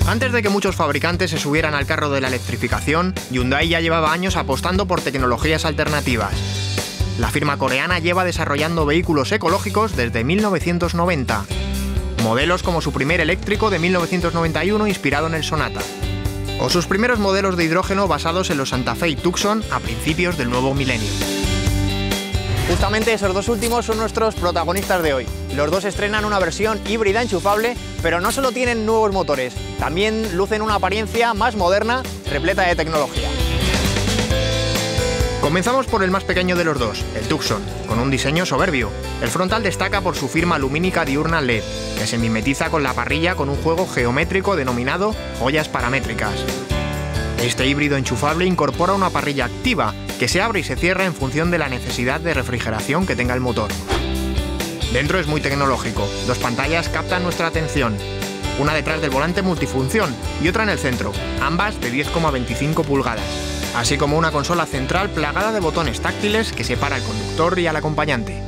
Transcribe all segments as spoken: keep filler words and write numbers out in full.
Antes de que muchos fabricantes se subieran al carro de la electrificación, Hyundai ya llevaba años apostando por tecnologías alternativas. La firma coreana lleva desarrollando vehículos ecológicos desde mil novecientos noventa. Modelos como su primer eléctrico de mil novecientos noventa y uno inspirado en el Sonata. O sus primeros modelos de hidrógeno basados en los Santa Fe y Tucson a principios del nuevo milenio. Justamente esos dos últimos son nuestros protagonistas de hoy. Los dos estrenan una versión híbrida enchufable, pero no solo tienen nuevos motores, también lucen una apariencia más moderna, repleta de tecnología. Comenzamos por el más pequeño de los dos, el Tucson, con un diseño soberbio. El frontal destaca por su firma lumínica diurna L E D, que se mimetiza con la parrilla con un juego geométrico denominado joyas paramétricas. Este híbrido enchufable incorpora una parrilla activa, que se abre y se cierra en función de la necesidad de refrigeración que tenga el motor. Dentro es muy tecnológico, dos pantallas captan nuestra atención, una detrás del volante multifunción y otra en el centro, ambas de diez coma veinticinco pulgadas, así como una consola central plagada de botones táctiles que separa al conductor y al acompañante.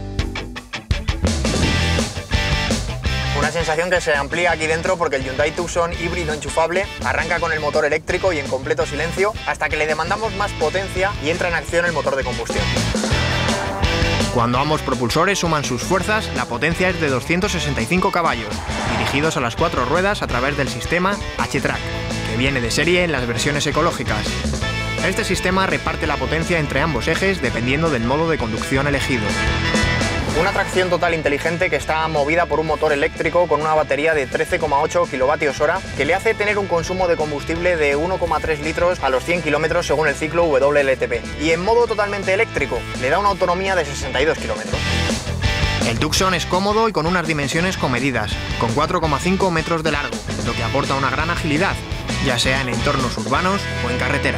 Una sensación que se amplía aquí dentro porque el Hyundai Tucson híbrido enchufable arranca con el motor eléctrico y en completo silencio hasta que le demandamos más potencia y entra en acción el motor de combustión. Cuando ambos propulsores suman sus fuerzas, la potencia es de doscientos sesenta y cinco caballos, dirigidos a las cuatro ruedas a través del sistema H-Track, que viene de serie en las versiones ecológicas. Este sistema reparte la potencia entre ambos ejes dependiendo del modo de conducción elegido. Una tracción total inteligente que está movida por un motor eléctrico con una batería de trece coma ocho kilovatios hora que le hace tener un consumo de combustible de uno coma tres litros a los cien kilómetros según el ciclo W L T P. Y en modo totalmente eléctrico le da una autonomía de sesenta y dos kilómetros. El Tucson es cómodo y con unas dimensiones comedidas, con cuatro coma cinco metros de largo, lo que aporta una gran agilidad, ya sea en entornos urbanos o en carretera.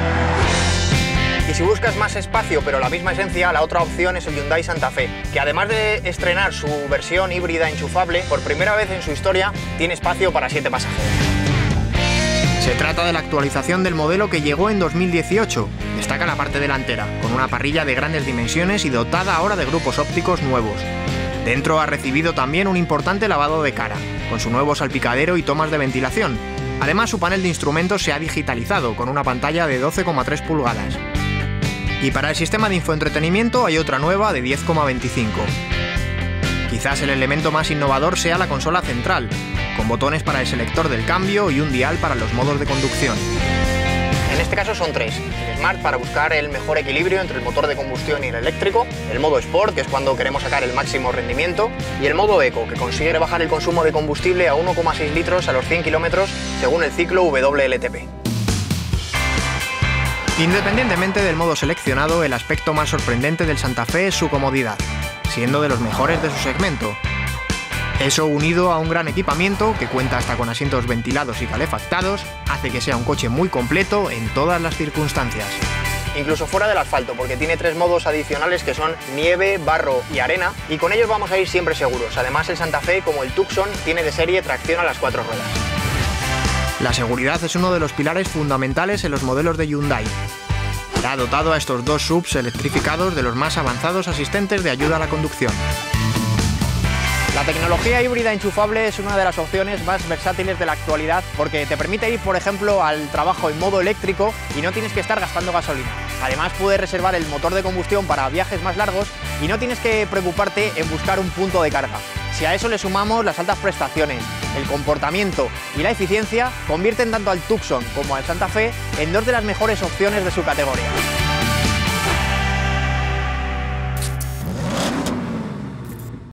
Y si buscas más espacio pero la misma esencia, la otra opción es el Hyundai Santa Fe, que además de estrenar su versión híbrida enchufable, por primera vez en su historia tiene espacio para siete pasajeros. Se trata de la actualización del modelo que llegó en dos mil dieciocho. Destaca la parte delantera, con una parrilla de grandes dimensiones y dotada ahora de grupos ópticos nuevos. Dentro ha recibido también un importante lavado de cara, con su nuevo salpicadero y tomas de ventilación. Además, su panel de instrumentos se ha digitalizado, con una pantalla de doce coma tres pulgadas. Y para el sistema de infoentretenimiento hay otra nueva de diez coma veinticinco. Quizás el elemento más innovador sea la consola central, con botones para el selector del cambio y un dial para los modos de conducción. En este caso son tres. El Smart para buscar el mejor equilibrio entre el motor de combustión y el eléctrico, el modo Sport, que es cuando queremos sacar el máximo rendimiento, y el modo Eco, que consigue rebajar el consumo de combustible a uno coma seis litros a los cien kilómetros según el ciclo W L T P. Independientemente del modo seleccionado, el aspecto más sorprendente del Santa Fe es su comodidad, siendo de los mejores de su segmento. Eso, unido a un gran equipamiento, que cuenta hasta con asientos ventilados y calefactados, hace que sea un coche muy completo en todas las circunstancias. Incluso fuera del asfalto, porque tiene tres modos adicionales que son nieve, barro y arena, y con ellos vamos a ir siempre seguros. Además, el Santa Fe, como el Tucson, tiene de serie tracción a las cuatro ruedas. La seguridad es uno de los pilares fundamentales en los modelos de Hyundai. Ha dotado a estos dos S U Vs electrificados de los más avanzados asistentes de ayuda a la conducción. La tecnología híbrida enchufable es una de las opciones más versátiles de la actualidad porque te permite ir, por ejemplo, al trabajo en modo eléctrico y no tienes que estar gastando gasolina. Además, puedes reservar el motor de combustión para viajes más largos y no tienes que preocuparte en buscar un punto de carga. Si a eso le sumamos las altas prestaciones, el comportamiento y la eficiencia, convierten tanto al Tucson como al Santa Fe en dos de las mejores opciones de su categoría.